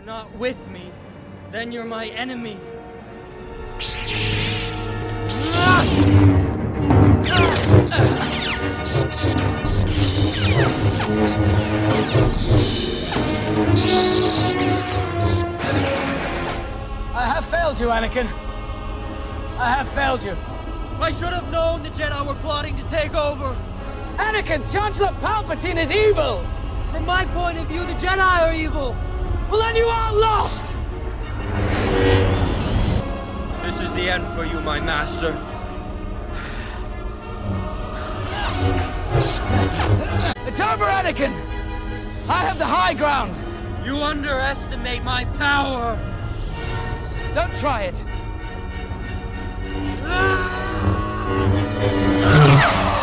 you're not with me, then you're my enemy. I have failed you, Anakin. I have failed you. I should have known the Jedi were plotting to take over. Anakin, Chancellor Palpatine is evil! From my point of view, the Jedi are evil. Well, then you are lost! This is the end for you, my master. It's over, Anakin! I have the high ground! You underestimate my power! Don't try it!